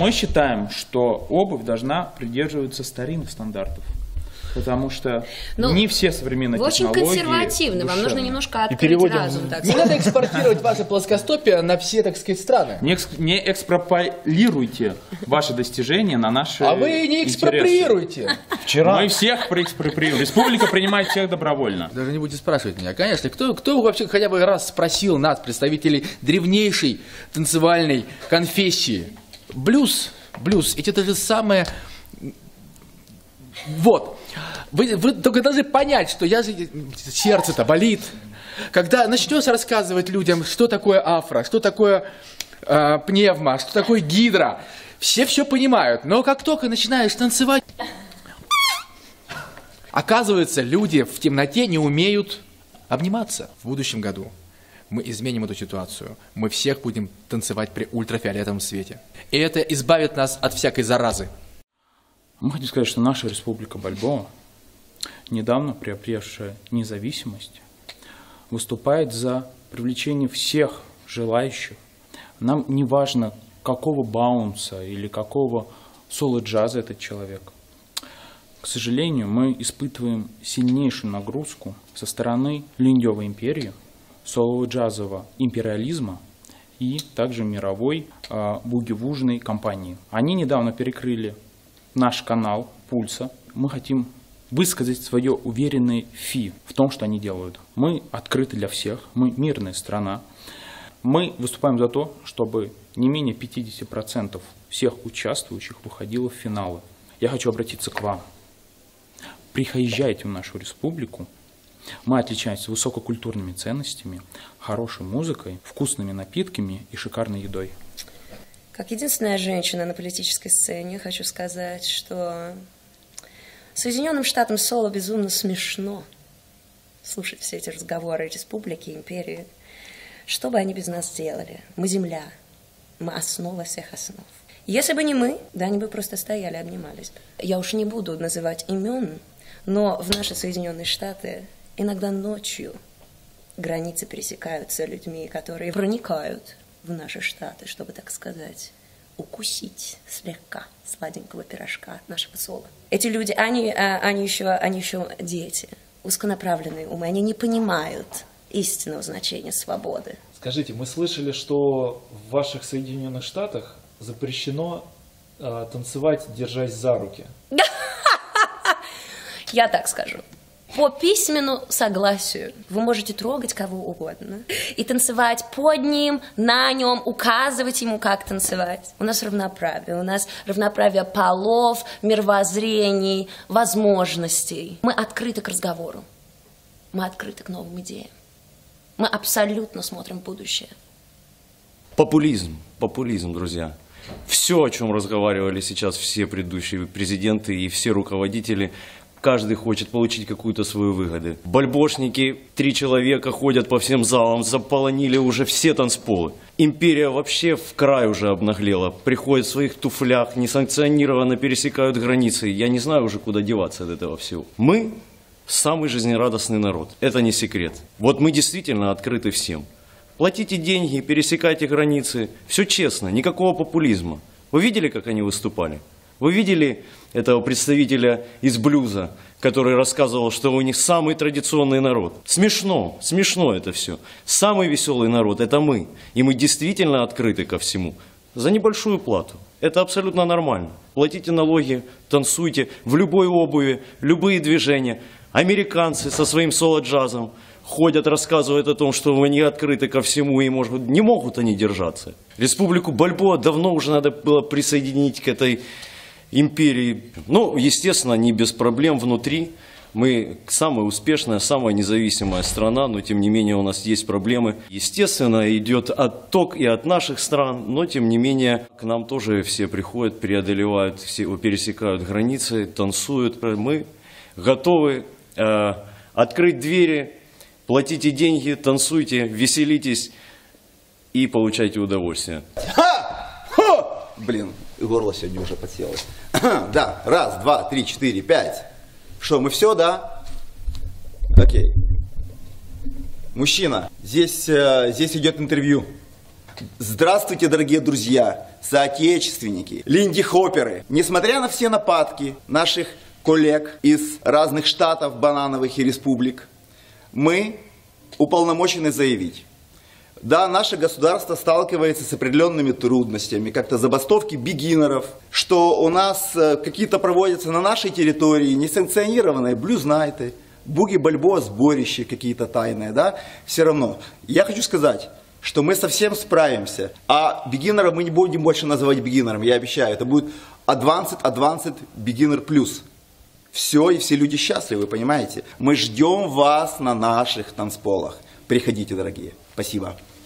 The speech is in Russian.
Мы считаем, что обувь должна придерживаться старинных стандартов. Потому что не все современные технологии... Вы очень консервативны, вам нужно немножко открыть разум. Не надо экспортировать ваше плоскостопие на все, так сказать, страны. Не экспроприируйте ваши достижения на наши А вы не экспроприируйте. Вчера... Мы всех проэкспроприируем. Республика принимает всех добровольно. Даже не будете спрашивать меня. Конечно, кто вообще хотя бы раз спросил нас, представителей древнейшей танцевальной конфессии? Блюз, это же самое... Вот. Вы только должны понять, что сердце-то болит. Когда начнешь рассказывать людям, что такое афро, что такое пневмо, что такое гидра, все понимают. Но как только начинаешь танцевать, оказывается, люди в темноте не умеют обниматься. В будущем году мы изменим эту ситуацию. Мы всех будем танцевать при ультрафиолетовом свете. И это избавит нас от всякой заразы. Мы хотим сказать, что наша республика Бальбоа, недавно приобретшая независимость, выступает за привлечение всех желающих. Нам не важно, какого баунса или какого соло-джаза этот человек. К сожалению, мы испытываем сильнейшую нагрузку со стороны Линдёвой империи, соло-джазового империализма и также мировой буги-вужной компании. Они недавно перекрыли наш канал Пульса. Мы хотим высказать свое уверенное фи в том, что они делают. Мы открыты для всех, мы мирная страна. Мы выступаем за то, чтобы не менее 50% всех участвующих выходило в финалы. Я хочу обратиться к вам. Приезжайте в нашу республику. Мы отличаемся высококультурными ценностями, хорошей музыкой, вкусными напитками и шикарной едой. Как единственная женщина на политической сцене, хочу сказать, что Соединенным Штатам соло безумно смешно слушать все эти разговоры республики, империи. Что бы они без нас делали? Мы земля, мы основа всех основ. Если бы не мы, да они бы просто стояли, обнимались бы. Я уж не буду называть имен, но в наши Соединенные Штаты иногда ночью границы пересекаются людьми, которые проникают в наши Штаты, чтобы, так сказать, укусить слегка сладенького пирожка от нашего соло. Эти люди, они еще дети, узконаправленные умы, они не понимают истинного значения свободы. Скажите, мы слышали, что в ваших Соединенных Штатах запрещено танцевать, держась за руки. Я так скажу. По письменному согласию вы можете трогать кого угодно и танцевать под ним, на нем, указывать ему, как танцевать. У нас равноправие полов, мировоззрений, возможностей. Мы открыты к разговору, мы открыты к новым идеям. Мы абсолютно смотрим в будущее. Популизм, друзья. Все, о чем разговаривали сейчас все предыдущие президенты и все руководители, каждый хочет получить какую-то свою выгоду. Бальбошники, 3 человека ходят по всем залам, заполонили уже все танцполы. Империя вообще в край уже обнаглела. Приходят в своих туфлях, несанкционированно пересекают границы. Я не знаю уже, куда деваться от этого всего. Мы самый жизнерадостный народ. Это не секрет. Вот мы действительно открыты всем. Платите деньги, пересекайте границы. Все честно, никакого популизма. Вы видели, как они выступали? Вы видели этого представителя из блюза, который рассказывал, что у них самый традиционный народ? Смешно это все. Самый веселый народ – это мы. И мы действительно открыты ко всему. За небольшую плату. Это абсолютно нормально. Платите налоги, танцуйте в любой обуви, любые движения. Американцы со своим соло-джазом ходят, рассказывают о том, что они открыты ко всему и, может быть, не могут они держаться. Республику Бальбоа давно уже надо было присоединить к этой империи. Ну, естественно, не без проблем внутри. Мы самая успешная, самая независимая страна, но тем не менее у нас есть проблемы. Естественно, идет отток и от наших стран, но тем не менее к нам тоже все приходят, преодолевают, все пересекают границы, танцуют. Мы готовы открыть двери, платите деньги, танцуйте, веселитесь и получайте удовольствие. Блин, горло сегодня уже подсело. Да, 1, 2, 3, 4, 5. Что, мы все, да? Окей. Мужчина, здесь идет интервью. Здравствуйте, дорогие друзья. соотечественники, линди-хопперы, несмотря на все нападки наших коллег из разных штатов, банановых и республик, мы уполномочены заявить. Да, наше государство сталкивается с определенными трудностями, как-то забастовки бигинеров, что у нас какие-то проводятся на нашей территории несанкционированные блюзнайты, буги-бальбоа, сборища какие-то тайные, да, все равно. Я хочу сказать, что мы совсем справимся, а бигинеров мы не будем больше называть бигинером, я обещаю, это будет Advanced Beginner Plus. Все, и все люди счастливы, понимаете? Мы ждем вас на наших танцполах. Приходите, дорогие. Спасибо.